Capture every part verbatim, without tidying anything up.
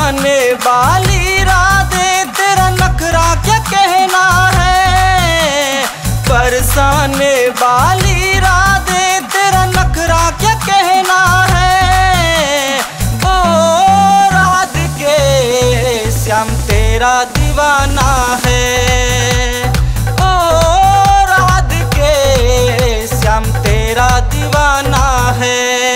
बरसाने वाली राधे तेरा नखरा क्या कहना है। बरसाने वाली राधे तेरा नखरा क्या कहना है। ओ राधिके श्याम तेरा दीवाना है। ओ राधिके श्याम तेरा दीवाना है।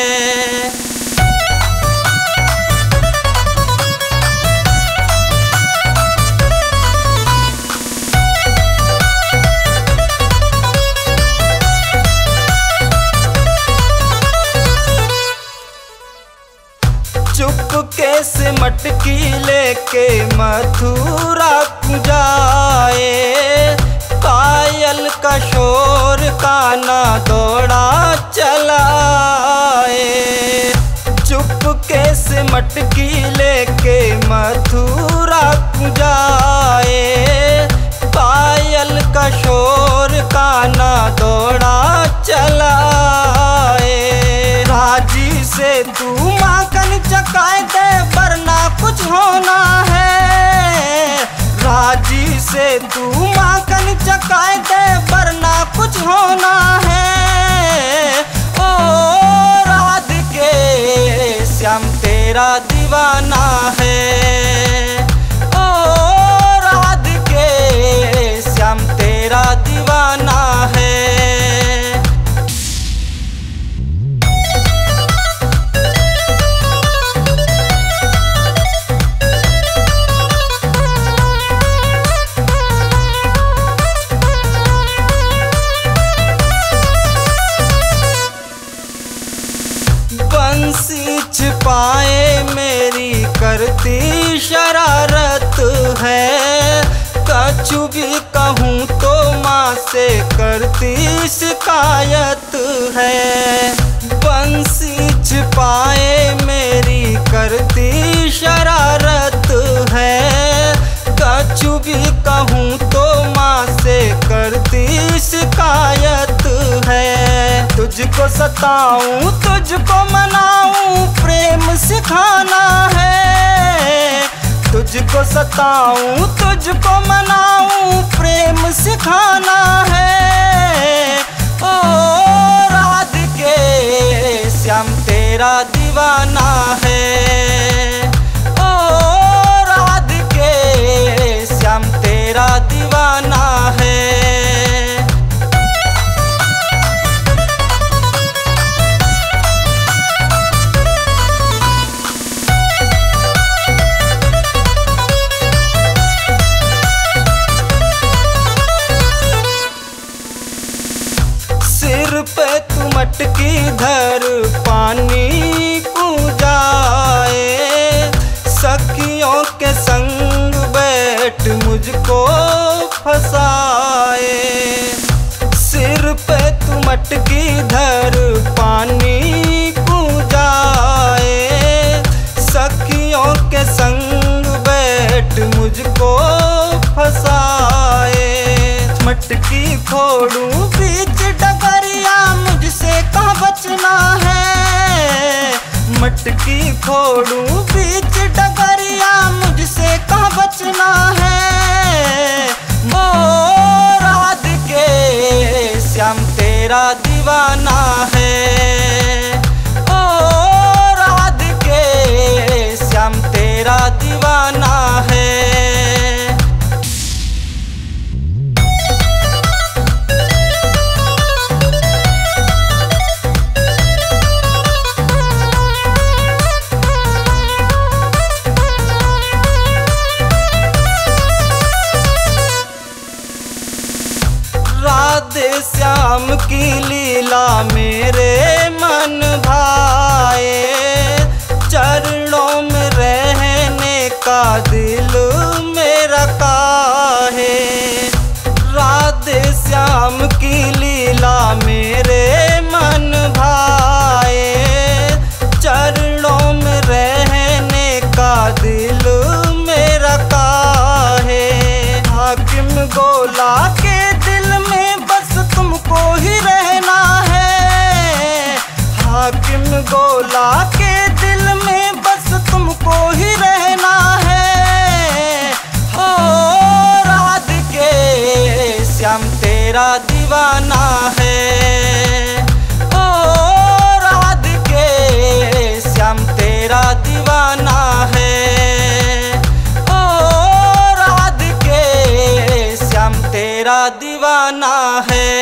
चुपके से मटकी लेके मथुरा को जाए। पायल का शोर काना दौड़ा चलाए। चुपके से मटकी लेके मथुरा को जाए। पायल का शोर काना दौड़ा चलाए। राजी से तू माखन चकाए दे वरना कुछ होना है। राजी से तू माखन चकाए दे वरना कुछ होना है। ओ राधिके श्याम तेरा दीवाना है। ओ राधिके श्याम तेरा दीवाना है। बंसी छिपाए मेरी करती शरारत है। कछु भी कहूँ तो माँ से करती शिकायत है। बंसी छिपाए मेरी करती शरारत है। कछु भी कहूँ तो माँ से करती शिकायत है। तुझको सताऊं तुझको मनाऊं प्रेम सिखाना है। तुझको सताऊं तुझको मनाऊं प्रेम सिखाना है। ओ राधिके श्याम तेरा दीवाना है। ओ राधिके श्याम तेरा दीवाना है। सिर पे तू मटकी धर पानी को जाए। सखियों के संग बैठ मुझको फसाए। सिर पे तू मटकी धर पानी को जाए। सखियों के संग बैठ मुझको फसाए। मटकी फोड़ूं बीच डगरिया मुझसे कहाँ बचना है। मटकी फोड़ूं बीच डगरिया मुझसे कहाँ बचना है। ओ राधिके श्याम तेरा दीवाना है। ओ राधिके श्याम तेरा दीवाना है। राधे श्याम की लीला मेरे मन भाए। चरणों में रहने का दिल मेरा काहे। राधे श्याम की लीला मेरे मन भाए। चरणों में रहने का दिल मेरा काहे। हाकिम गोला के दिल में बस तुमको ही रहना है। हाकिम गोला के दिल में बस तुमको ही रहना तेरा दीवाना है। ओ राधिके श्याम तेरा दीवाना है। ओ राधिके श्याम तेरा दीवाना है।